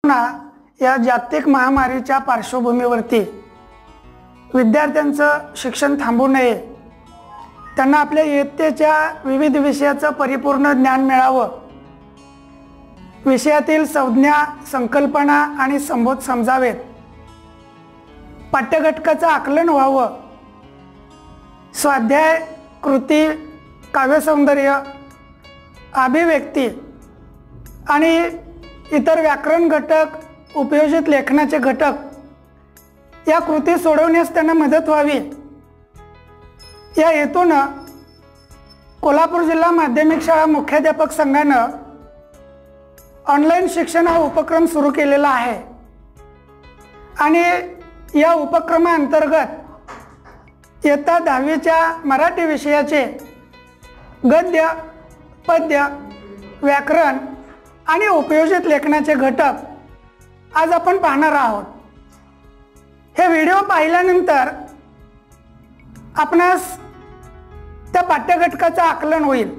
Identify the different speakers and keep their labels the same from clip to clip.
Speaker 1: या जागतिक महामारीच्या पार्श्वभूमीवरती विद्यार्थ्यांचं शिक्षण थांबू नये, त्यांना आपल्या इयत्तेच्या विविध विषयाचं परिपूर्ण ज्ञान मिळावं, विषयातील संज्ञा, संकल्पना आणि संबोध समजावेत, पाठ्यघटकाचं आकलन व्हावं, स्वाध्याय, कृती, काव्यसौंदर्य, अभिव्यक्ती आणि इतर व्याकरण घटक, उपयोजित लेखनाचे घटक या कृती सोडवण्यास त्यांना मदत व्हावी या हेतूनं कोल्हापूर जिल्हा माध्यमिक शाळा मुख्याध्यापक संघानं ऑनलाईन शिक्षण हा उपक्रम सुरू केलेला आहे आणि या उपक्रमाअंतर्गत इयत्ता 10वीच्या मराठी विषयाचे गद्य, पद्य, व्याकरण आणि उपयोजित लेखनाचे घटक आज आपण पाहणार आहोत। हे व्हिडिओ पाहिल्यानंतर आपणास त्या पाठ्यघटकाचं आकलन होईल।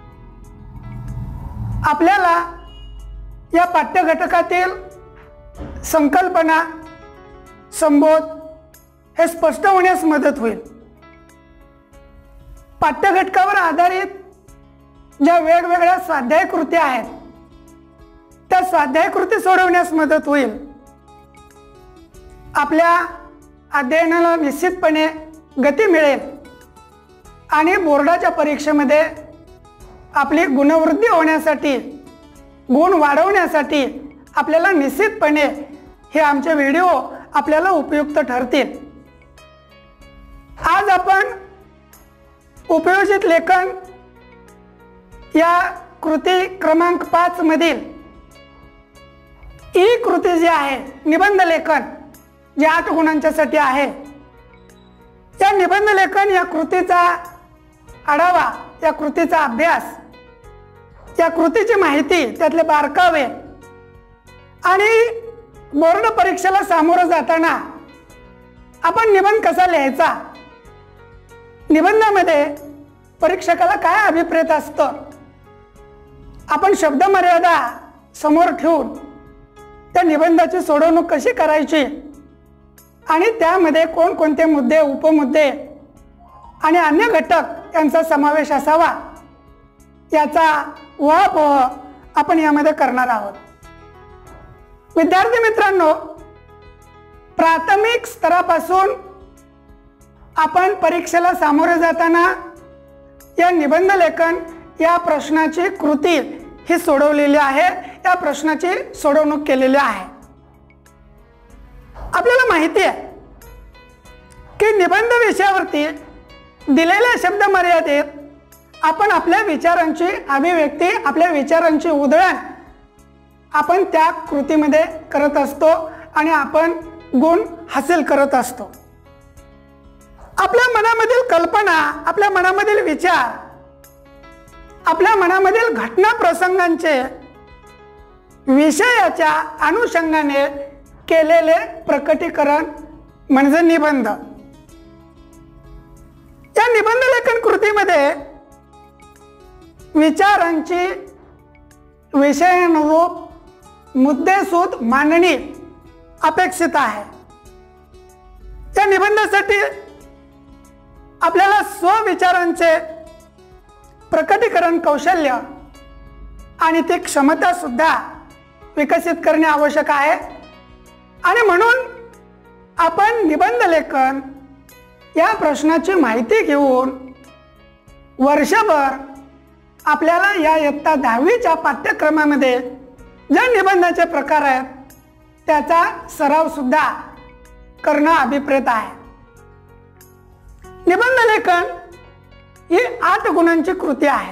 Speaker 1: आपल्याला या पाठ्यघटकातील संकल्पना, संबोध हे स्पष्ट होण्यास मदत होईल। पाठ्यघटकावर आधारित ज्या वेगवेगळ्या स्वाध्याय कृती आहेत त्या स्वाध्याय कृती सोडवण्यास मदत होईल। आपल्या अध्ययनाला निश्चितपणे गती मिळेल आणि बोर्डाच्या परीक्षेमध्ये आपली गुणवृद्धी होण्यासाठी, गुण वाढवण्यासाठी आपल्याला निश्चितपणे हे आमचे व्हिडिओ आपल्याला उपयुक्त ठरतील। आज आपण उपयोजित लेखन या कृती क्रमांक 5 मधील ई कृती जी आहे, निबंध लेखन, जे 8 गुणांच्यासाठी आहे, या निबंध लेखन या कृतीचा आढावा, या कृतीचा अभ्यास, या कृतीची माहिती, त्यातले बारकावे आणि बोर्ड परीक्षेला सामोरं जाताना आपण निबंध कसा लिहायचा, निबंधामध्ये परीक्षकाला काय अभिप्रेत असतं, आपण शब्द मर्यादा समोर ठेवून त्या निबंधाची सोडवणूक कशी करायची आणि त्यामध्ये कोणकोणते मुद्दे, उपमुद्दे आणि अन्य घटक यांचा समावेश असावा याचा उहापोह आपण यामध्ये करणार आहोत। विद्यार्थी मित्रांनो, प्राथमिक स्तरापासून आपण परीक्षेला सामोरे जाताना या निबंध लेखन या प्रश्नाची कृती ही सोडवलेली आहे, या प्रश्नाची सोडवणूक केलेली आहे। आपल्याला माहिती आहे की निबंध विषयावरती दिलेल्या शब्द मर्यादेत आपण आपल्या विचारांची अभिव्यक्ती, आपल्या विचारांची उधळण आपण त्या कृतीमध्ये करत असतो आणि आपण गुण हासिल करत असतो। आपल्या मनामधील कल्पना, आपल्या मनामधील विचार, आपल्या मनामधील घटना प्रसंगांचे विषयाच्या अनुषंगाने केलेले प्रकटीकरण म्हणजे निबंध। या निबंध लेखन कृतीमध्ये विचारांची विषयानुरूप मुद्देसूद मांडणी अपेक्षित आहे। या निबंधासाठी आपल्याला स्वविचारांचे प्रकटीकरण कौशल्य आणि ती क्षमता सुद्धा विकसित करणे आवश्यक आहे आणि म्हणून आपण निबंध लेखन या प्रश्नाची माहिती घेऊन वर्षभर आपल्याला या इयत्ता 10वीच्या पाठ्यक्रमामध्ये ज्या निबंधाचे प्रकार आहेत त्याचा सराव सुद्धा करणं अभिप्रेत आहे। निबंध लेखन ही 8 गुणांची कृती आहे।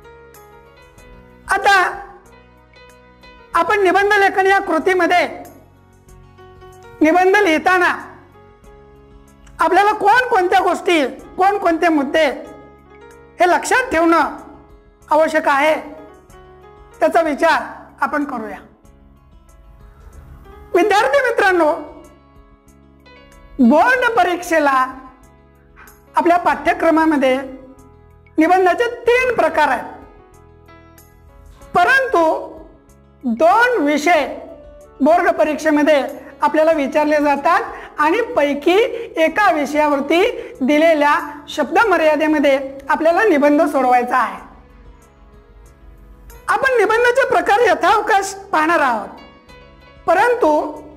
Speaker 1: आता आपण निबंध लेखन या कृतीमध्ये निबंध लिहिताना आपल्याला कोणकोणत्या गोष्टी, कोणकोणते मुद्दे हे लक्षात ठेवणं आवश्यक आहे त्याचा विचार आपण करूया। विद्यार्थी मित्रांनो, बोर्ड परीक्षेला आपल्या पाठ्यक्रमामध्ये निबंधाचे 3 प्रकार आहेत, परंतु 2 विषय बोर्ड परीक्षेमध्ये आपल्याला विचारले जातात आणि पैकी एका विषयावरती दिलेल्या शब्द मर्यादेमध्ये आपल्याला निबंध सोडवायचा आहे. आपण निबंधाचे प्रकार यथावकाश पाहणार आहोत, परंतु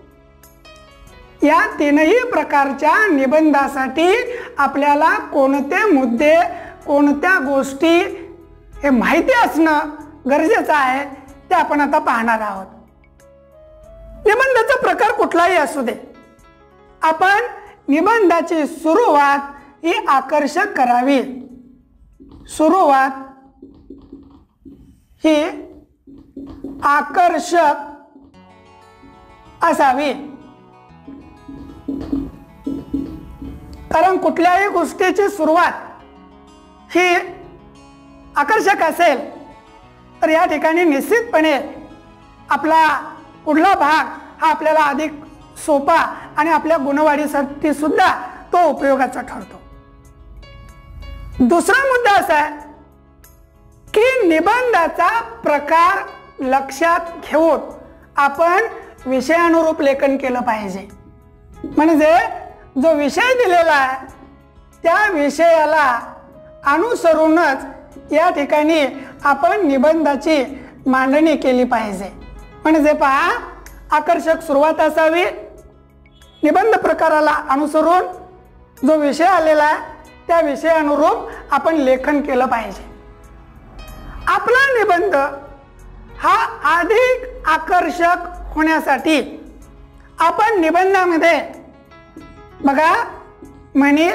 Speaker 1: या तीनही प्रकारच्या निबंधासाठी आपल्याला कोणते मुद्दे, कोणत्या गोष्टी हे माहिती असणं गरजेचं आहे ते आपण आता पाहणार आहोत. निबंधाचा प्रकार कुठलाही असू दे, आपण निबंधाची सुरुवात ही आकर्षक करावी. सुरुवात ही आकर्षक असावी, कारण कुठल्याही गोष्टीची सुरुवात ही आकर्षक असेल तर या ठिकाणी निश्चितपणे आपला पुढला भाग हा आपल्याला अधिक सोपा आणि आपल्या गुणवाढीसाठी सुद्धा तो उपयोगाचा ठरतो. दुसरा मुद्दा असा आहे की निबंधाचा प्रकार लक्षात घेऊन आपण विषयानुरूप लेखन केलं पाहिजे. म्हणजे जो विषय दिलेला आहे त्या विषयाला अनुसरूनच या ठिकाणी आपण निबंधाची मांडणी केली पाहिजे. म्हणजे पहा, आकर्षक सुरुवात असावी, निबंध प्रकाराला अनुसरून जो विषय आलेला आहे त्या विषयानुरूप आपण लेखन केलं पाहिजे. आपला निबंध हा अधिक आकर्षक होण्यासाठी आपण निबंधामध्ये बघा म्हणी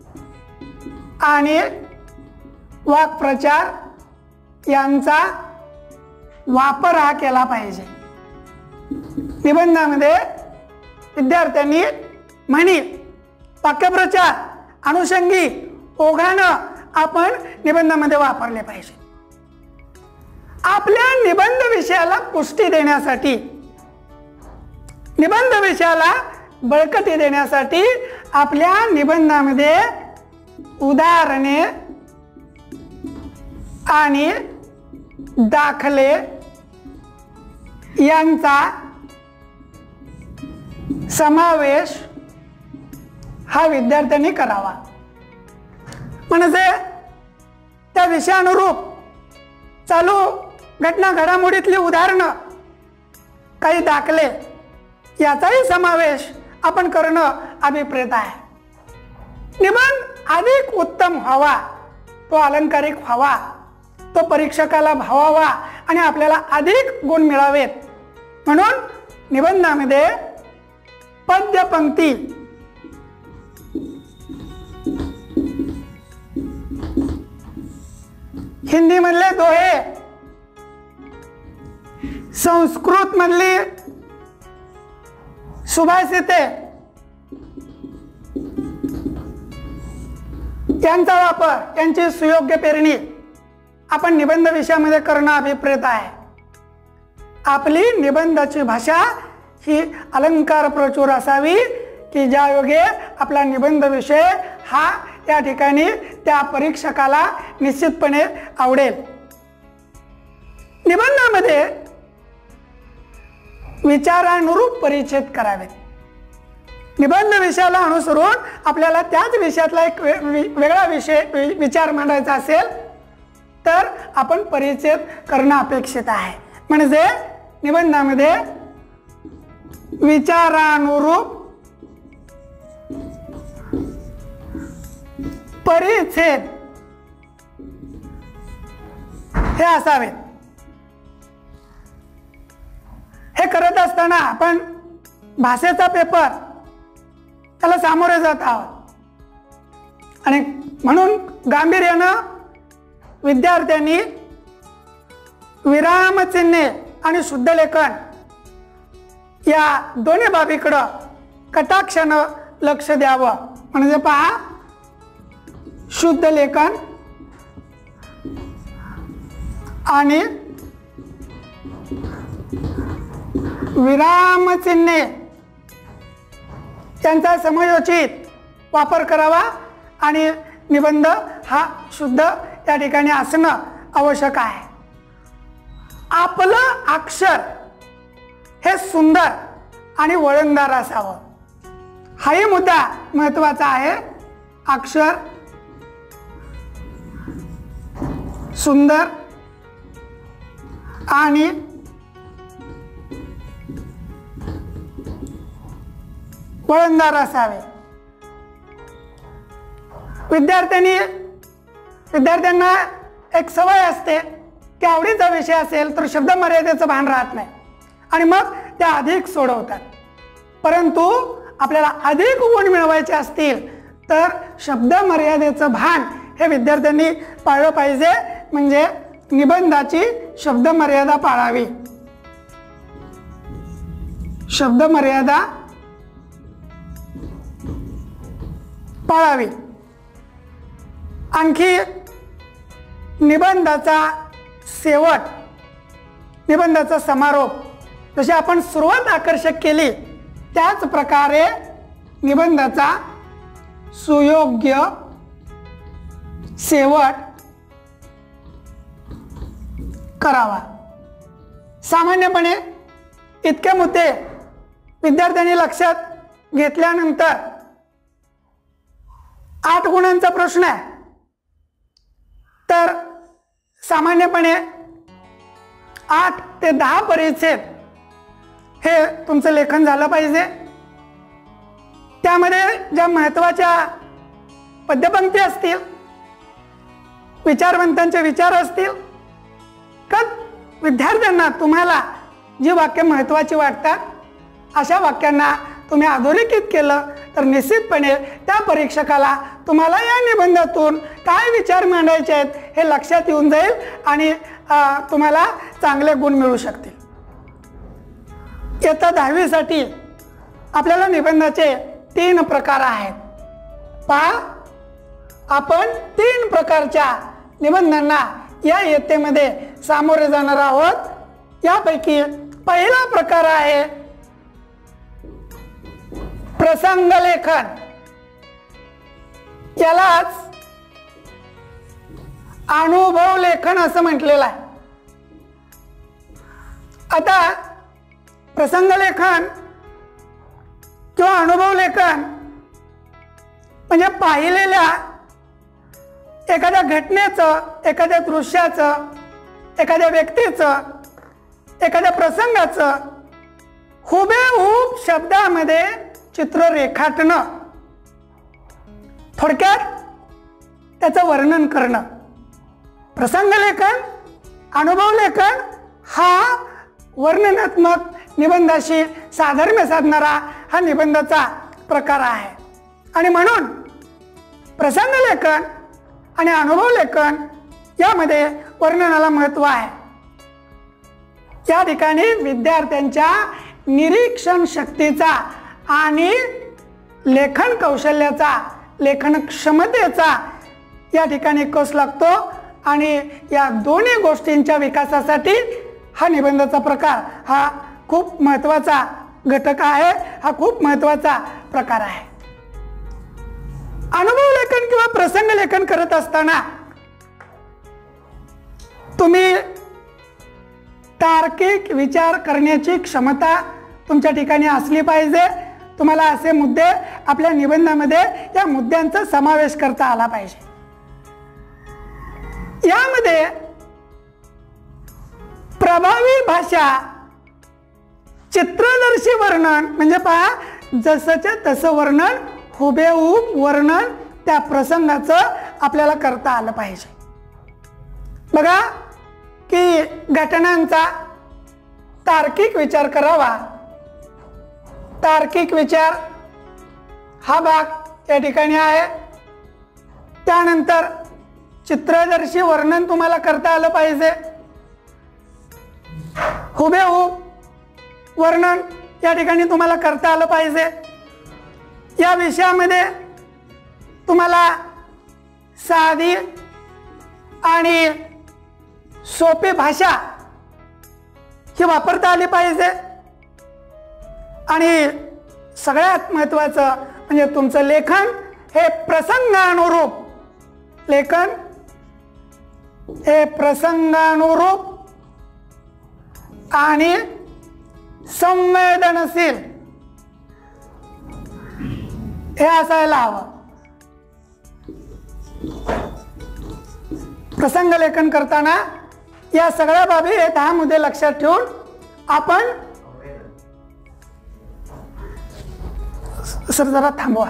Speaker 1: आणि वाक्प्रचार यांचा वापर हा केला पाहिजे. निबंधामध्ये विद्यार्थ्यांनी म्हणी, वाक्यप्रचार, अनुषंगिक, ओघानं आपण निबंधामध्ये वापरले पाहिजे. आपल्या निबंध विषयाला पुष्टी देण्यासाठी, निबंध विषयाला बळकटी देण्यासाठी आपल्या निबंधामध्ये उदाहरणे आणि दाखले यांचा समावेश हा विद्यार्थ्यांनी करावा. म्हणजे त्या विषयानुरूप चालू घटना घडामोडीतली उदाहरणं, काही दाखले याचाही समावेश आपण करणं अभिप्रेत आहे. निबंध अधिक उत्तम व्हावा, तो अलंकारिक व्हावा, तो परीक्षकाला भावावा आणि आपल्याला अधिक गुण मिळावेत म्हणून निबंधामध्ये पद्य पंक्ती, हिंदी मधले दोहे, संस्कृत मधली सुभाषिते यांचा वापर, यांची सुयोग्य पेरणी आपण निबंध विषयामध्ये करणं अभिप्रेत आहे. आपली निबंधाची भाषा ही अलंकार प्रचूर असावी की ज्यायोगे आपला निबंध विषय हा या ठिकाणी त्या परीक्षकाला निश्चितपणे आवडेल. निबंधामध्ये विचारानुरूप परिच्छेद करावेत. निबंध विषयाला अनुसरून आपल्याला त्याच विषयातला एक वेगळा विषय विचार मांडायचा असेल तर आपण परिच्छेद करणं अपेक्षित आहे. म्हणजे निबंधामध्ये विचारानुरूप परिच्छेद हे असावेत. हे करत असताना आपण भाषेचा पेपर त्याला सामोरे जात आहोत आणि म्हणून गांभीर्यानं विद्यार्थ्यांनी विरामचिन्हे आणि शुद्ध लेखन या दोन्ही बाबीकडं कटाक्षानं लक्ष द्यावं. म्हणजे पहा, शुद्ध लेखन आणि विरामचिन्हे त्यांचा समयोचित वापर करावा आणि निबंध हा शुद्ध या ठिकाणी असणं आवश्यक आहे. आपलं अक्षर हे सुंदर आणि वळणदार असावं. हाही मुद्दा महत्वाचा आहे. अक्षर सुंदर आणि वळणदार असावे. विद्यार्थ्यांना एक सवय असते की आवडीचा विषय असेल तर शब्द मर्यादेचं भान राहत नाही आणि मग ते अधिक सोडवतात. परंतु आपल्याला अधिक गुण मिळवायचे असतील तर शब्द मर्यादेचं भान हे विद्यार्थ्यांनी पाळलं पाहिजे. म्हणजे निबंधाची शब्द मर्यादा पाळावी. शब्द मर्यादा पाळावी. आणखी निबंधाचा शेवट, निबंधाचा समारोप, जशी आपण सुरुवात आकर्षक केली त्याच प्रकारे निबंधाचा सुयोग्य शेवट करावा. सामान्यपणे इतके मुद्दे विद्यार्थ्यांनी लक्षात घेतल्यानंतर 8 गुणांचा प्रश्न आहे तर सामान्यपणे 8 ते 10 परिच्छेद हे तुमचं लेखन झालं पाहिजे. त्यामध्ये ज्या महत्त्वाच्या पद्यपंक्ती असतील, विचारवंतांचे विचार असतील, का विद्यार्थ्यांना तुम्हाला जी वाक्य महत्त्वाची वाटतात अशा वाक्यांना तुम्ही अधोरेखित केलं तर निश्चितपणे त्या परीक्षकाला तुम्हाला या निबंधातून काय विचार मांडायचे आहेत हे लक्षात येऊन जाईल आणि तुम्हाला चांगले गुण मिळू शकतील. इयत्ता 10वी साठी आपल्याला निबंधाचे 3 प्रकार आहेत. पहा, आपण 3 प्रकारच्या निबंधांना या इयत्तेमध्ये सामोरे जाणार आहोत. यापैकी पहिला प्रकार आहे प्रसंग लेखन. यालाच अनुभव लेखन असं म्हटलेलं आहे. आता प्रसंग लेखन किंवा अनुभव लेखन म्हणजे पाहिलेल्या एखाद्या घटनेचं, एखाद्या दृश्याचं, एखाद्या व्यक्तीचं, एखाद्या प्रसंगाचं हुबेहूब शब्दामध्ये चित्र रेखाटणं, थोडक्यात त्याचं वर्णन करणं. प्रसंग लेखन, अनुभव लेखन हा वर्णनात्मक निबंधाशी साधर्म्य साधणारा हा निबंधाचा प्रकार आहे. आणि म्हणून प्रसंग लेखन आणि अनुभव लेखन यामध्ये वर्णनाला महत्त्व आहे. या ठिकाणी विद्यार्थ्यांच्या निरीक्षण शक्तीचा आणि लेखन कौशल्याचा, लेखन क्षमतेचा या ठिकाणी कस लागतो आणि या दोन्ही गोष्टींच्या विकासासाठी हा निबंधाचा प्रकार हा खूप महत्त्वाचा घटक आहे, हा खूप महत्त्वाचा प्रकार आहे. अनुभव लेखन किंवा प्रसंग लेखन करत असताना तुम्ही तार्किक विचार करण्याची क्षमता तुमच्या ठिकाणी असली पाहिजे. तुम्हाला असे मुद्दे आपल्या निबंधामध्ये या मुद्द्यांचा समावेश करता आला पाहिजे. यामध्ये प्रभावी भाषा, चित्रदर्शी वर्णन म्हणजे पहा जसंच्या तसं वर्णन, हुबेहूब वर्णन त्या प्रसंगाचं आपल्याला करता आलं पाहिजे. बघा की घटनांचा तार्किक विचार करावा. तार्किक विचार हा भाग या ठिकाणी आहे. त्यानंतर चित्रदर्शी वर्णन तुम्हाला करता आलं पाहिजे. हुबेहूब वर्णन या ठिकाणी तुम्हाला करता आलं पाहिजे. या विषयामध्ये तुम्हाला साधी आणि सोपी भाषा ही वापरता आली पाहिजे. आणि सगळ्यात महत्त्वाचं म्हणजे तुमचं लेखन हे प्रसंगानुरूप, लेखन हे प्रसंगानुरूप आणि संवेदनशील हे असायला हवं. प्रसंग लेखन करताना या सगळ्या बाबी हे 10 मुद्दे लक्षात ठेवून आपण सर जरा थांबवा.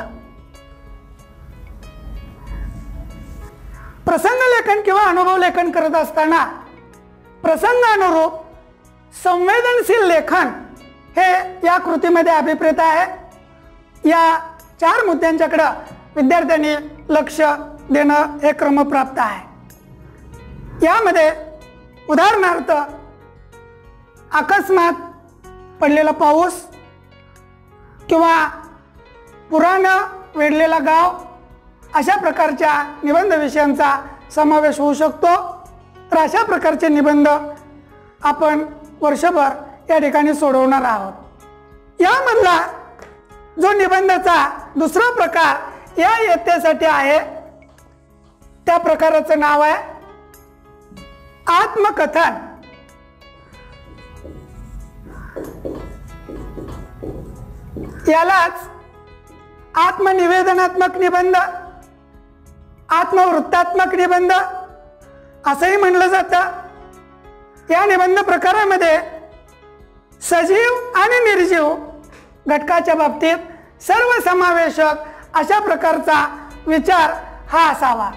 Speaker 1: प्रसंग लेखन किंवा अनुभव लेखन करत असताना प्रसंगानुरूप संवेदनशील लेखन हे या कृतीमध्ये अभिप्रेत आहे. या 4 मुद्द्यांच्याकडे विद्यार्थ्यांनी लक्ष देणं हे क्रमप्राप्त आहे. यामध्ये उदाहरणार्थ अकस्मात पडलेला पाऊस किंवा पुरानं वेढलेला गाव अशा प्रकारच्या निबंध विषयांचा समावेश होऊ शकतो. तर अशा प्रकारचे निबंध आपण वर्षभर या ठिकाणी सोडवणार आहोत. यामधला जो निबंधाचा दुसरा प्रकार या इयत्तेसाठी आहे त्या प्रकाराचं नाव आहे आत्मकथन. यालाच आत्मनिवेदनात्मक निबंध, आत्मवृत्तात्मक निबंध असंही म्हणलं जातं. या निबंध प्रकारामध्ये सजीव आणि निर्जीव घटकाच्या बाबतीत सर्वसमावेशक अशा प्रकारचा विचार हा असावा.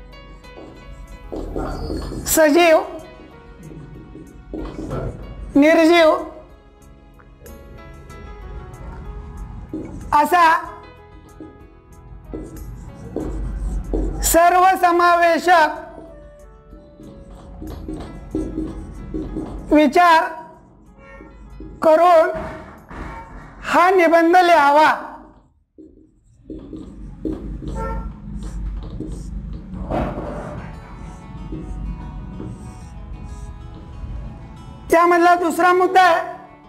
Speaker 1: सजीव, निर्जीव असा सर्वसमावेशक विचार करून हा निबंध लिहावा. त्यामधला दुसरा मुद्दा आहे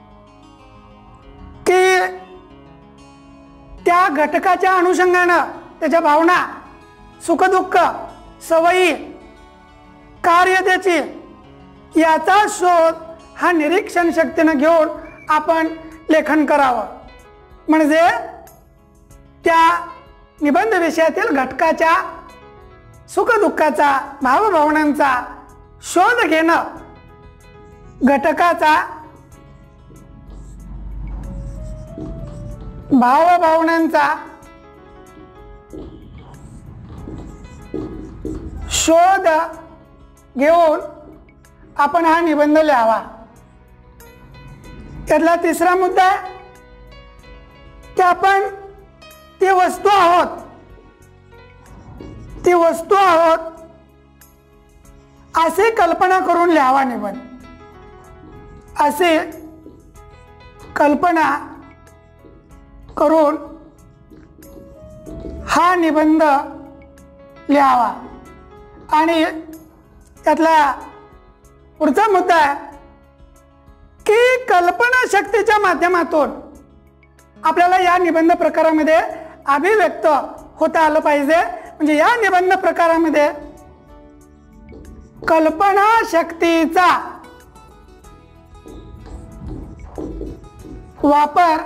Speaker 1: की त्या घटकाच्या अनुषंगानं त्याच्या भावना, सुखदुःख, सवयी, कार्य त्याची याचा शोध हा निरीक्षण शक्तीनं घेऊन आपण लेखन करावं. म्हणजे त्या निबंध विषयातील घटकाच्या सुखदुःखाचा, भावभावनांचा शोध घेणं, घटकाचा भावभावनांचा शोध घेऊन आपण हा निबंध लिहावा. त्यातला तिसरा मुद्दा आहे की आपण ती वस्तू आहोत असे कल्पना करून लिहावा निबंध. असे कल्पना करून हा निबंध लिहावा. आणि त्यातला पुढचा मुद्दा आहे की कल्पना शक्तीच्या माध्यमातून आपल्याला या निबंध प्रकारामध्ये अभिव्यक्त होता आलं पाहिजे. म्हणजे या निबंध प्रकारामध्ये कल्पना शक्तीचा वापर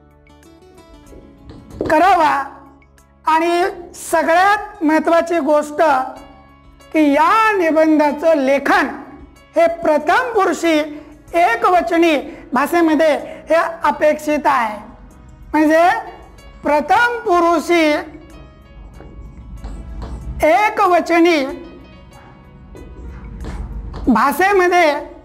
Speaker 1: करावा. आणि सगळ्यात महत्त्वाची गोष्ट की या निबंधाचं लेखन हे प्रथम पुरुषी एकवचनी भाषेमध्ये हे अपेक्षित आहे. म्हणजे प्रथम पुरुषी एकवचनी भाषेमध्ये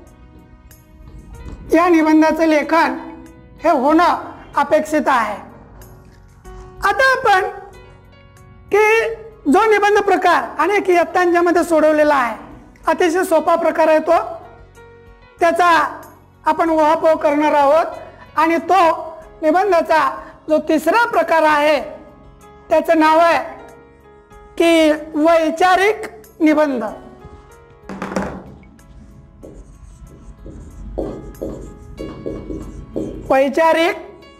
Speaker 1: या निबंधाचं लेखन हे होणं अपेक्षित आहे. आता आपण की जो निबंध प्रकार अनेक इयत्तांच्यामध्ये सोडवलेला आहे, अतिशय सोपा प्रकार आहे तो, त्याचा आपण उहापोह करणार आहोत. आणि तो निबंधाचा जो तिसरा प्रकार आहे त्याचं नाव आहे की वैचारिक निबंध. वैचारिक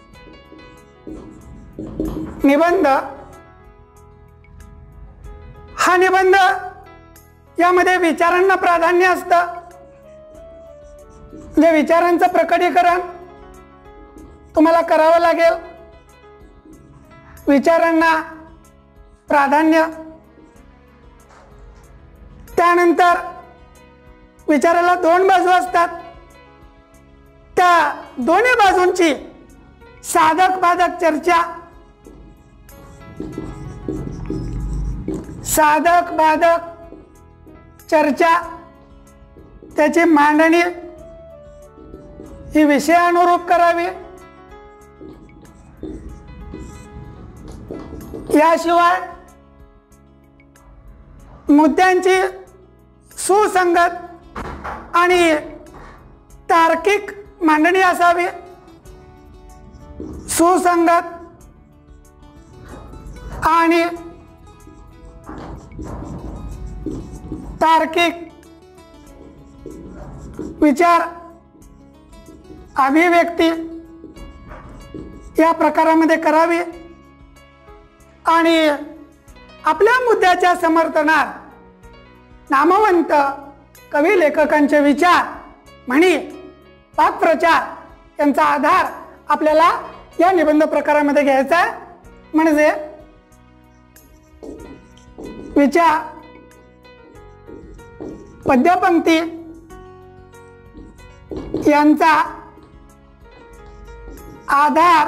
Speaker 1: निबंध हा निबंध यामध्ये विचारांना प्राधान्य असतं. म्हणजे विचारांचं प्रकटीकरण, तुम्हाला करावं लागेल. विचारांना प्राधान्य, त्यानंतर विचाराला दोन बाजू असतात. त्या दोन्ही बाजूंची साधक बाधक चर्चा, साधक बाधक चर्चा, त्याची मांडणी ही विषयानुरूप करावी. याशिवाय मुद्द्यांची सुसंगत आणि तार्किक मांडणी असावी. सुसंगत आणि तार्किक विचार अभिव्यक्ती या प्रकारामध्ये करावी. आणि आपल्या मुद्द्याच्या समर्थनात नामवंत कवी लेखकांचे विचार, म्हणी, वाक्प्रचार यांचा आधार आपल्याला या निबंध प्रकारामध्ये घ्यायचा आहे. म्हणजे विचार, पद्यपंक्ती यांचा आधार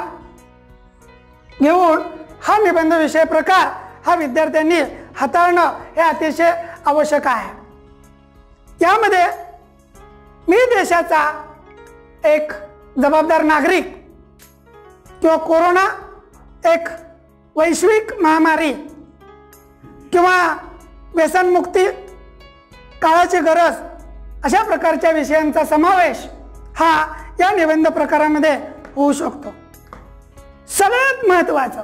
Speaker 1: घेऊन हा निबंध विषय प्रकार हा विद्यार्थ्यांनी हाताळणं हे अतिशय आवश्यक आहे. यामध्ये मी देशाचा एक जबाबदार नागरिक किंवा कोरोना एक वैश्विक महामारी किंवा व्यसनमुक्ती काळाची गरज अशा प्रकारच्या विषयांचा समावेश हा या निबंध प्रकारामध्ये होऊ शकतो. सगळ्यात महत्त्वाचं,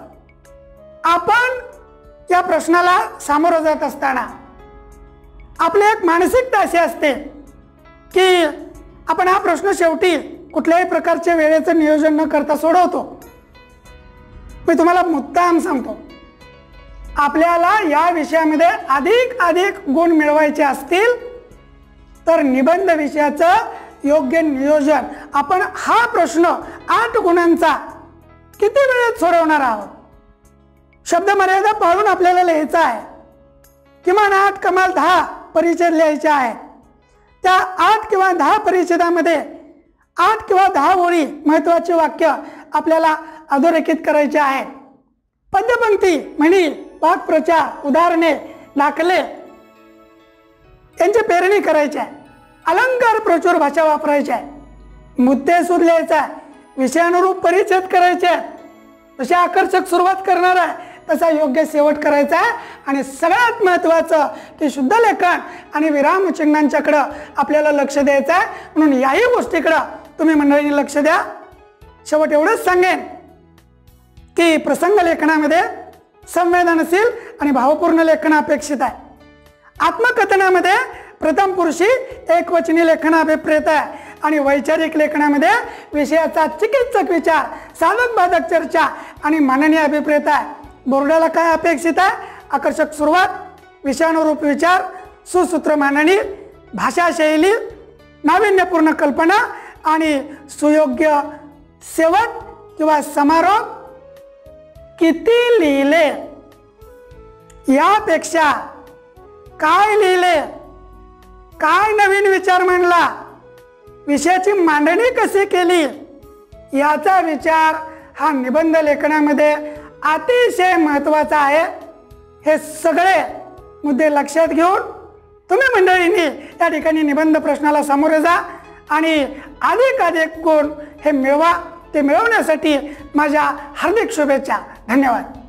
Speaker 1: आपण या प्रश्नाला सामोरं जात असताना आपली एक मानसिकता अशी असते की आपण हा प्रश्न शेवटी कुठल्याही प्रकारचे वेळेचं नियोजन न करता सोडवतो. मी तुम्हाला मुद्दाम सांगतो, आपल्याला या विषयामध्ये अधिक गुण मिळवायचे असतील तर निबंध विषयाचं योग्य नियोजन, आपण हा प्रश्न 8 गुणांचा किती वेळेत सोडवणार आहोत, शब्द मर्यादा पाळून आपल्याला लिहायचं आहे. किमान 8 कमाल 10 परिच्छेद लिहायचे आहेत. त्या 8 किंवा 10 परिच्छेदामध्ये 8 किंवा 10 ओळी महत्त्वाचे वाक्य आपल्याला अधोरेखित करायचे आहेत. पद्यपंक्ती, म्हणी, वाक्प्रचार, उदाहरणे, दाखले यांची पेरणी करायची आहे. अलंकार प्रचुर भाषा वापरायची आहे. मुद्देसूद लिहायचा आहे. विषयानुरूप परिच्छेद करायचे आहेत. जशी आकर्षक सुरुवात करणार आहे तसा योग्य शेवट करायचा आहे. आणि सगळ्यात महत्त्वाचं की शुद्ध लेखन आणि विरामचिन्हांच्याकडं आपल्याला लक्ष द्यायचं आहे. म्हणून याही गोष्टीकडं तुम्ही मंडळींनी लक्ष द्या. शेवट एवढंच सांगेन की प्रसंग लेखनामध्ये संवेदनशील आणि भावपूर्ण लेखन अपेक्षित आहे. आत्मकथनामध्ये प्रथम पुरुषी एकवचनी लेखन अभिप्रेत आहे. आणि वैचारिक लेखनामध्ये विषयाचा चिकित्सक विचार, साधक बाधक चर्चा आणि माननीय अभिप्रेत आहे. बोर्डाला काय अपेक्षित आहे? आकर्षक सुरुवात, विषयानुरूप विचार, सुसूत्र मांडणी, भाषाशैली, नाविन्यपूर्ण कल्पना आणि सुयोग्य शेवट किंवा समारोप. किती लिहिले यापेक्षा काय लिहिले, काय नवीन विचार मांडला, विषयाची मांडणी कशी केली याचा विचार हा निबंध लेखनामध्ये अतिशय महत्त्वाचा आहे. हे सगळे मुद्दे लक्षात घेऊन तुम्ही मंडळींनी या ठिकाणी निबंध प्रश्नाला सामोरे जा आणि अधिक गुण हे मिळवा. ते मिळवण्यासाठी माझ्या हार्दिक शुभेच्छा. धन्यवाद.